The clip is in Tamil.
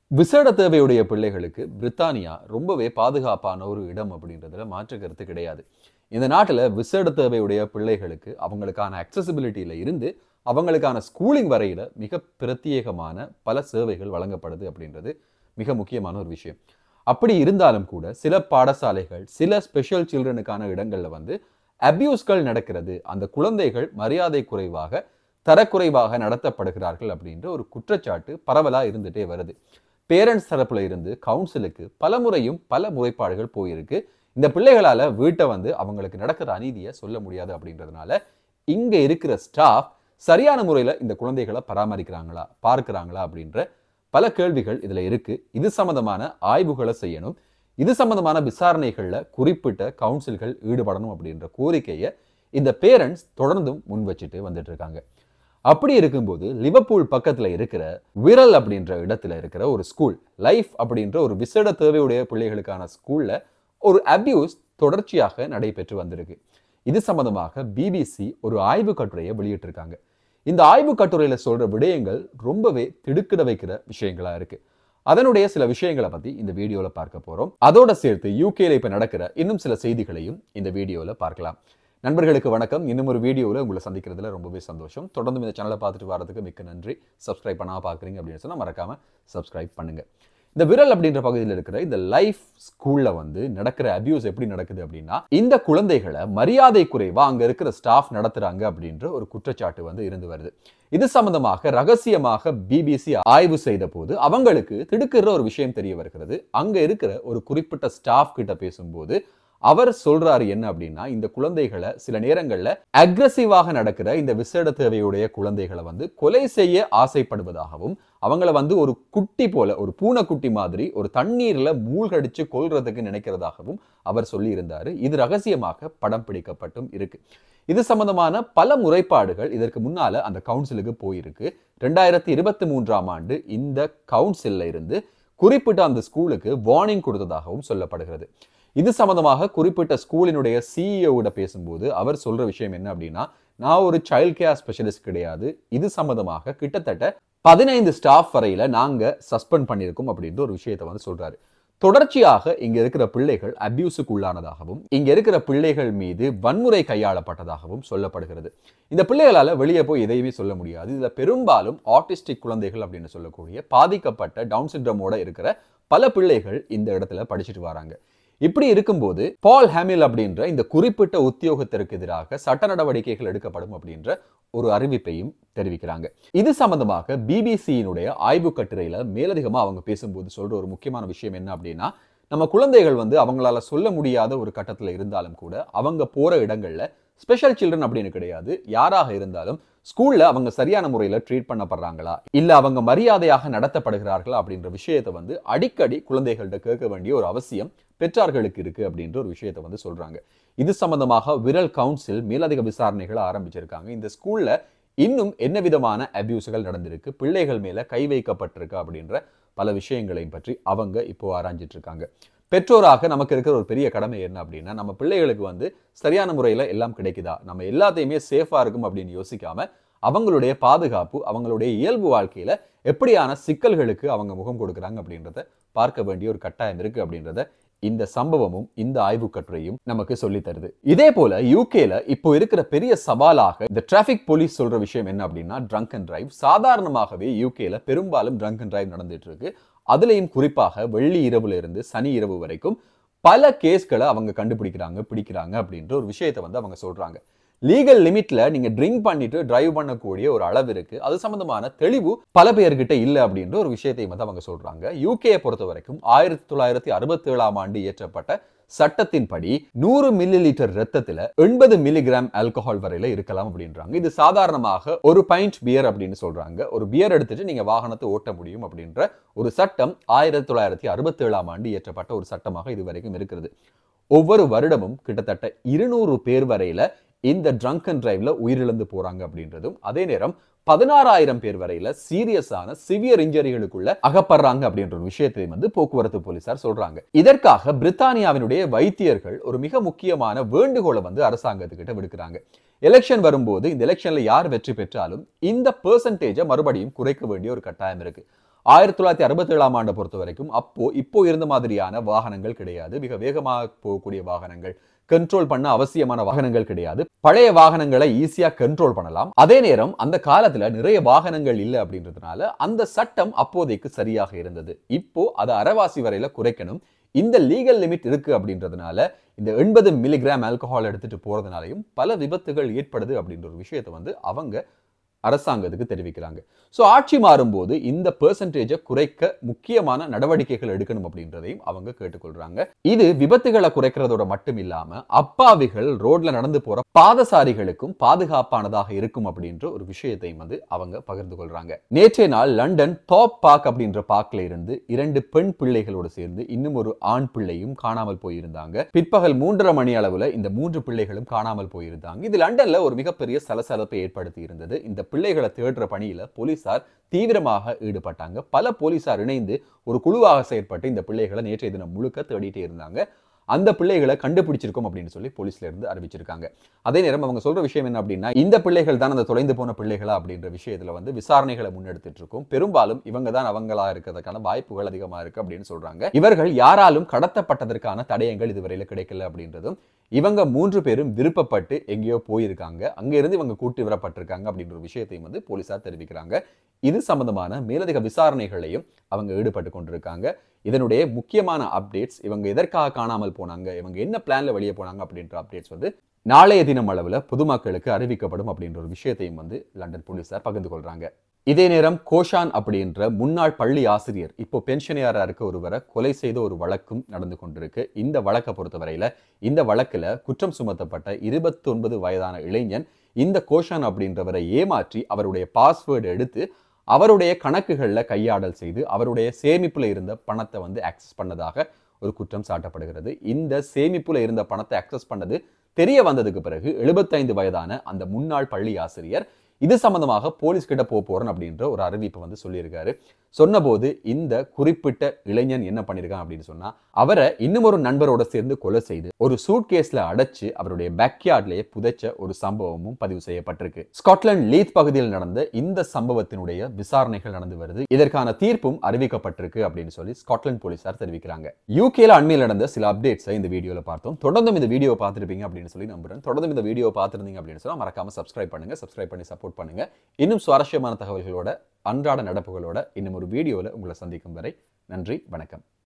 விசேட தேவையுடைய பிள்ளைகளுக்கு பிரித்தானியா ரொம்பவே பாதுகாப்பான ஒரு இடம் அப்படின்றதுல மாற்று கருத்து கிடையாது. இந்த நாட்டில் விசேட தேவையுடைய பிள்ளைகளுக்கு அவங்களுக்கான அக்சசிபிலிட்டியில இருந்து அவங்களுக்கான ஸ்கூலிங் வரையில மிக பிரத்யேகமான பல சேவைகள் வழங்கப்படுது அப்படின்றது மிக முக்கியமான ஒரு விஷயம். அப்படி இருந்தாலும் கூட சில பாடசாலைகள் சில ஸ்பெஷல் சில்ட்ரனுக்கான இடங்கள்ல அபியூஸ்கள் நடக்கிறது, அந்த குழந்தைகள் மரியாதை குறைவாக தரக்குறைவாக நடத்தப்படுகிறார்கள் அப்படின்ற ஒரு குற்றச்சாட்டு பரவலா இருந்துட்டே வருது. பேரண்ட்ஸ் தரப்புல இருந்து கவுன்சிலுக்கு பல முறையும் பல முறைப்பாடுகள் போயிருக்கு. இந்த பிள்ளைகளால வீட்டை அவங்களுக்கு நடக்கிற அநீதியை சொல்ல முடியாது அப்படின்றதுனால இங்க இருக்கிற ஸ்டாஃப் சரியான முறையில இந்த குழந்தைகளை பராமரிக்கிறாங்களா பார்க்கிறாங்களா அப்படின்ற பல கேள்விகள் இதுல இருக்கு. இது சம்பந்தமான ஆய்வுகளை செய்யணும், இது சம்பந்தமான விசாரணைகள்ல குறிப்பிட்ட கவுன்சில்கள் ஈடுபடணும் அப்படின்ற கோரிக்கையை இந்த பேரண்ட்ஸ் தொடர்ந்தும் முன் வச்சுட்டு வந்துட்டு இருக்காங்க. அப்படி இருக்கும்போது லிவர்பூல் பக்கத்துல இருக்கிற விரல் அப்படின்ற இடத்துல இருக்கிற ஒரு ஸ்கூல், லைஃப் அப்படின்ற ஒரு விசேட தேவையுடைய பிள்ளைகளுக்கான ஸ்கூல்ல ஒரு அபியூஸ் தொடர்ச்சியாக நடைபெற்று வந்திருக்கு. இது சம்பந்தமாக பிபிசி ஒரு ஆய்வு கட்டுரையை வெளியிட்டிருக்காங்க. இந்த ஆய்வு கட்டுரையில சொல்ற விடயங்கள் ரொம்பவே திடுக்கிட வைக்கிற விஷயங்களா இருக்கு. அதனுடைய சில விஷயங்களை பத்தி இந்த வீடியோல பார்க்க போறோம். அதோட சேர்த்து யூகேல இப்ப நடக்கிற இன்னும் சில செய்திகளையும் இந்த வீடியோல பார்க்கலாம். நண்பர்களுக்கு வணக்கம். இன்னும் ஒரு வீடியோவில் உங்களை சந்திக்கிறதுல ரொம்பவே சந்தோஷம். தொடர்ந்து இந்த சேனலை பார்த்துட்டு வரதுக்கு மிக்க நன்றி. சப்ஸ்கிரைப் பண்ணாம பார்க்குறீங்க அப்படின்னு சொன்னால் மறக்காம சப்ஸ்கிரைப் பண்ணுங்க. இந்த விரல் அப்படின்ற பகுதியில் இருக்கிற இந்த லைஃப் ஸ்கூல்ல நடக்கிற அபியூஸ் எப்படி நடக்குது அப்படின்னா, இந்த குழந்தைகளை மரியாதை குறைவா அங்க இருக்கிற ஸ்டாஃப் நடத்துறாங்க அப்படின்ற ஒரு குற்றச்சாட்டு இருந்து வருது. இது சம்பந்தமாக ரகசியமாக பிபிசி ஆய்வு செய்த போது அவங்களுக்கு திடுக்கிற ஒரு விஷயம் தெரிய வருகிறது. அங்க இருக்கிற ஒரு குறிப்பிட்ட ஸ்டாஃப் கிட்ட பேசும்போது அவர் சொல்றாரு என்ன அப்படின்னா, இந்த குழந்தைகளை சில நேரங்கள்ல அக்ரெசிவாக நடக்கிற இந்த விசேட தேவையுடைய குழந்தைகளை கொலை செய்ய ஆசைப்படுவதாகவும் அவங்கள ஒரு குட்டி போல ஒரு பூனைக்குட்டி மாதிரி ஒரு தண்ணீர்ல மூழ்கடிச்சு கொல்றதுக்கு நினைக்கிறதாகவும் அவர் சொல்லி இருந்தாரு. இது ரகசியமாக படம் பிடிக்கப்பட்டும் இருக்கு. இது சம்பந்தமான பல முறைப்பாடுகள் இதற்கு முன்னால அந்த கவுன்சிலுக்கு போயிருக்கு. 2023ஆம் ஆண்டு இந்த கவுன்சில்ல இருந்து குறிப்பிட்ட அந்த ஸ்கூலுக்கு வார்னிங் கொடுத்ததாகவும் சொல்லப்படுகிறது. இது சம்பந்தமாக குறிப்பிட்ட ஸ்கூலினுடைய சிஇஓட பேசும்போது அவர் சொல்ற விஷயம் என்ன அப்படின்னா, நான் ஒரு சைல்ட் கேர் ஸ்பெஷலிஸ்ட் கிடையாது, இது சம்பந்தமாக கிட்டத்தட்ட 15 ஸ்டாஃப் வரையில நாங்க சஸ்பெண்ட் பண்ணியிருக்கோம் அப்படின்ற ஒரு விஷயத்தை சொல்றாரு. தொடர்ச்சியாக இங்க இருக்கிற பிள்ளைகள் அபியூஸுக்கு உள்ளானதாகவும் இங்க இருக்கிற பிள்ளைகள் மீது வன்முறை கையாளப்பட்டதாகவும் சொல்லப்படுகிறது. இந்த பிள்ளைகளால வெளியே போய் எதையுமே சொல்ல முடியாது. இதுல பெரும்பாலும் ஆட்டிஸ்டிக் குழந்தைகள் அப்படின்னு சொல்லக்கூடிய பாதிக்கப்பட்ட டவுன் சிண்ட்ரோமோட இருக்கிற பல பிள்ளைகள் இந்த இடத்துல படிச்சுட்டு வராங்க. இப்படி இருக்கும்போது பால் ஹாமில் அப்படின்ற இந்த குறிப்பிட்ட உத்தியோகத்திற்கு எதிராக சட்ட நடவடிக்கைகள் எடுக்கப்படும் அப்படின்ற ஒரு அறிவிப்பையும் தெரிவிக்கிறாங்க. இது சம்பந்தமாக பிபிசியினுடைய ஆய்வு கட்டுரையில மேலதிகமா அவங்க பேசும்போது சொல்ற ஒரு முக்கியமான விஷயம் என்ன அப்படின்னா, நம்ம குழந்தைகள் அவங்களால சொல்ல முடியாத ஒரு கட்டத்துல இருந்தாலும் கூட அவங்க போற இடங்கள்ல ஸ்பெஷல் சில்ட்ரன் அப்படின்னு கிடையாது, யாராக இருந்தாலும் ஸ்கூல்ல அவங்க சரியான முறையில ட்ரீட் பண்ணப்படுறாங்களா இல்ல அவங்க மரியாதையாக நடத்தப்படுகிறார்களா அப்படின்ற விஷயத்தை அடிக்கடி குழந்தைகள்கிட்ட கேட்க வேண்டிய ஒரு அவசியம் பெற்றார்களுக்கு இருக்கு அப்படின்ற ஒரு விஷயத்தை சொல்றாங்க. இது சம்பந்தமாக விரல் கவுன்சில் மேலதிக விசாரணைகளை ஆரம்பிச்சிருக்காங்க. இந்த ஸ்கூல்ல இன்னும் என்ன விதமான அபியூஸ்கள் நடந்திருக்கு, பிள்ளைகள் மேல கை வைக்கப்பட்டிருக்கு அப்படின்ற பல விஷயங்களையும் பற்றி அவங்க இப்போ ஆராய்ஞ்சிட்டு இருக்காங்க. பெற்றோராக நமக்கு இருக்கிற ஒரு பெரிய கடமை என்ன அப்படின்னா, நம்ம பிள்ளைகளுக்கு சரியான முறையில எல்லாம் கிடைக்குதா, நம்ம எல்லாத்தையுமே சேஃபா இருக்கும் அப்படின்னு யோசிக்காம அவங்களுடைய பாதுகாப்பு அவங்களுடைய இயல்பு வாழ்க்கையில எப்படியான சிக்கல்களுக்கு அவங்க முகம் கொடுக்குறாங்க அப்படின்றத பார்க்க வேண்டிய ஒரு கட்டாயம் இருக்கு அப்படின்றத இந்த சம்பவமும் இந்த ஆய்வு கட்டுரையும் நமக்கு சொல்லி தருது. இதே போல யூகேல இப்போ இருக்கிற பெரிய சவாலாக இந்த டிராபிக் போலீஸ் சொல்ற விஷயம் என்ன அப்படின்னா, ட்ரங்க் அண்ட் டிரைவ். சாதாரணமாகவே யூகேல பெரும்பாலும் ட்ரங்க் அண்ட் டிரைவ் நடந்துட்டு இருக்கு. அதுலயும் குறிப்பாக வெள்ளி இரவுல இருந்து சனி இரவு வரைக்கும் பல கேஸ்களை அவங்க கண்டுபிடிக்கிறாங்க பிடிக்கிறாங்க அப்படின்ற ஒரு விஷயத்தை அவங்க சொல்றாங்க. லீகல் லிமிட்ல நீங்க ட்ரிங்க் பண்ணிட்டு டிரைவ் பண்ணக்கூடிய ஒரு அளவு இருக்கு. அது சம்பந்தமான தெளிவு பல பேர்கிட்ட இல்ல அப்படின்ற ஒரு விஷயத்தையும் அவங்க சொல்றாங்க. யூகேயை பொறுத்த வரைக்கும் 1967ஆம் ஆண்டு இயற்றப்பட்ட சட்டத்தின்படி 100 மில்லி லிட்டர் ரத்தத்துல 80 மில்லிகிராம் ஆல்கஹால் வரையில இருக்கலாம் அப்படின்றாங்க. இது சாதாரணமாக ஒரு பைண்ட் பியர் அப்படின்னு சொல்றாங்க. ஒரு பியர் எடுத்துட்டு நீங்க வாகனத்தை ஓட்ட முடியும் அப்படின்ற ஒரு சட்டம் 1967ஆம் ஆண்டு இயற்றப்பட்ட ஒரு சட்டமாக இதுவரைக்கும் இருக்கிறது. ஒவ்வொரு வருடமும் கிட்டத்தட்ட 200 பேர் வரையில இந்த ட்ரங்க் அண்ட் டிரைவ்ல உயிரிழந்து போறாங்க அப்படின்றதும், அதே நேரம் 16,000 பேர் வரையில சீரியஸான சிவியர் இன்ஜரிகளுக்குள்ள அகப்படுறாங்க அப்படின்ற ஒரு விஷயத்தை போக்குவரத்து போலீசார் சொல்றாங்க. இதற்காக பிரித்தானியாவினுடைய வைத்தியர்கள் ஒரு மிக முக்கியமான வேண்டுகோளை அரசாங்கத்துக்கிட்ட விடுக்கிறாங்க. எலெக்ஷன் வரும்போது இந்த எலெக்ஷன்ல யார் வெற்றி பெற்றாலும் இந்த பெர்சன்டேஜை மறுபடியும் குறைக்க வேண்டிய ஒரு கட்டாயம் இருக்கு. 1967ஆம் ஆண்டை பொறுத்த வரைக்கும் இப்போ இருந்த மாதிரியான வாகனங்கள் கிடையாது. மிக வேகமாக போகக்கூடிய வாகனங்கள், கண்ட்ரோல் பண்ண அவசியமான வாகனங்கள் கிடையாது. பழைய வாகனங்களை ஈஸியா கண்ட்ரோல் பண்ணலாம். அதே நேரம் அந்த காலத்துல நிறைய வாகனங்கள் இல்லை அப்படின்றதுனால அந்த சட்டம் அப்போதைக்கு சரியாக இருந்தது. இப்போ அதை அரைவாசி வரையில குறைக்கணும். இந்த லீகல் லிமிட் இருக்கு அப்படின்றதுனால இந்த 80 மில்லிகிராம் ஆல்கஹால் எடுத்துட்டு போறதுனாலையும் பல விபத்துகள் ஏற்படுது அப்படின்ற ஒரு விஷயத்தை அவங்க அரசாங்கத்துக்கு தெரிவிக்கிறாங்க. சோ ஆட்சி மாறும்போது இந்த பெர்சன்டேஜை குறைக்க முக்கியமான நடவடிக்கைகள் எடுக்கணும் அப்படின்றதையும் அவங்க கேட்டுக்கொள்றாங்க. இது விபத்துகளை குறைக்கிறதோட மட்டும் இல்லாம அப்பாவிகள் ரோட்ல நடந்து போற பாதசாரிகளுக்கும் பாதுகாப்பானதாக இருக்கும் அப்படின்ற ஒரு விஷயத்தையும் அவங்க பகிர்ந்து கொள்றாங்க. நேற்றைய நாள் லண்டன் தாப் பார்க் அப்படின்ற பார்க்ல இருந்து 2 பெண் பிள்ளைகளோடு சேர்ந்து இன்னும் ஒரு ஆண் பிள்ளையும் காணாமல் போயிருந்தாங்க. பிற்பகல் 3:30 மணி அளவுல இந்த 3 பிள்ளைகளும் காணாமல் போயிருந்தாங்க. இது லண்டன்ல ஒரு மிகப்பெரிய சலசலப்பை ஏற்படுத்தி இருந்தது. இந்த பிள்ளைகளை தேடுற பணியில போலீசார் தீவிரமாக ஈடுபட்டாங்க. பல போலீசார் இணைந்து ஒரு குழுவாக செயற்பட்டு இந்த பிள்ளைகளை நேற்றைய தினம் முழுக்க தேடிட்டே இருந்தாங்க. அந்த பிள்ளைகளை கண்டுபிடிச்சிருக்கோம் அப்படின்னு சொல்லி போலீஸ்ல இருந்து அறிவிச்சிருக்காங்க. அதே நேரம் அவங்க சொல்ற விஷயம் என்ன அப்படின்னா, இந்த பிள்ளைகள் தான் அந்த தொலைந்து போன பிள்ளைகளா அப்படின்ற விஷயத்துல விசாரணைகளை முன்னெடுத்துட்டு இருக்கும். பெரும்பாலும் இவங்க தான் அவங்களா இருக்கிறதுக்கான வாய்ப்புகள் அதிகமா இருக்கு அப்படின்னு சொல்றாங்க. இவர்கள் யாராலும் கடத்தப்பட்டதற்கான தடயங்கள் இதுவரையில கிடைக்கல அப்படின்றதும், இவங்க 3 பேரும் விருப்பப்பட்டு எங்கேயோ போயிருக்காங்க, அங்க இருந்து இவங்க கூட்டி வரப்பட்டிருக்காங்க அப்படின்ற ஒரு விஷயத்தையும் போலீசார் தெரிவிக்கிறாங்க. இது சம்பந்தமான மேலதிக விசாரணைகளையும் அவங்க ஈடுபட்டு கொண்டிருக்காங்க. இதனுடைய முக்கியமான அப்டேட்ஸ், இவங்க எதற்காக காணாமல் போனாங்க, இவங்க என்ன பிளான்ல வெளியே போனாங்க அப்படின்ற அப்டேட்ஸ் நாளைய தினம் அளவுல பொதுமக்களுக்கு அறிவிக்கப்படும் அப்படின்ற ஒரு விஷயத்தையும் லண்டன் போலீசார் பகிர்ந்து கொள்றாங்க. இதே நேரம் கோஷான் அப்படின்ற முன்னாள் பள்ளி ஆசிரியர் இப்போ பென்ஷனியரா இருக்க ஒருவரை கொலை செய்த ஒரு வழக்கும் நடந்து கொண்டிருக்கு. இந்த வழக்கை பொறுத்தவரையில இந்த வழக்குல குற்றம் சுமத்தப்பட்ட 29 வயதான இளைஞன் இந்த கோஷான் அப்படின்றவரை ஏமாற்றி அவருடைய பாஸ்வேர்டு எடுத்து அவருடைய கணக்குகள்ல கையாடல் செய்து அவருடைய சேமிப்புல இருந்த பணத்தை ஆக்சஸ் பண்ணதாக ஒரு குற்றம் சாட்டப்படுகிறது. இந்த சேமிப்புல இருந்த பணத்தை ஆக்சஸ் பண்ணது தெரிய வந்ததுக்கு பிறகு 75 வயதான அந்த முன்னாள் பள்ளி ஆசிரியர் இது சம்பந்தமாக போலீஸ் கிட்ட போறேன் அப்படின்ற ஒரு அறிவிப்பை சொல்லியிருக்காரு. சொன்னபோது இந்த குறிப்பிட்ட இளைஞன் என்ன பண்ணிருக்கான் அப்படின்னு சொன்னா, அவரை இன்னும் ஒரு நண்பரோட சேர்ந்து கொலை செய்து ஒரு சூட்கேஸ்ல அடைச்சு அவருடைய பேக்யார்ட்லயே புதைச்ச ஒரு சம்பவமும் பதிவு செய்யப்பட்டிருக்கு. ஸ்காட்லாந்து லீத் பகுதியில் நடந்த இந்த சம்பவத்தினுடைய விசாரணைகள் நடந்து வருது. இதற்கான தீர்ப்பும் அறிவிக்கப்பட்டிருக்கு அப்படின்னு சொல்லி ஸ்காட்லாந்து போலீசார் தெரிவிக்கிறாங்க. யூகேல அண்மையில் நடந்த சில அப்டேட்ஸை இந்த வீடியோல பார்த்தோம். தொடர்ந்தும் இந்த வீடியோ பார்த்திருப்பீங்க அப்படின்னு சொல்லி நம்புறேன். தொடர்ந்து இந்த வீடியோ பார்த்திருந்தீங்க அப்படின்னு சொன்னா மறக்காம சப்ஸ்கிரைப் பண்ணுங்க. சப்ஸ்கிரைப் பண்ணி சப்போர்ட் பண்ணுங்க. இன்னும் சுவாரஸ்யமான தகவல்களோட, அன்றாட நடப்புகளோட இன்னும் ஒரு வீடியோல உங்களை சந்திக்கும் வரை நன்றி, வணக்கம்.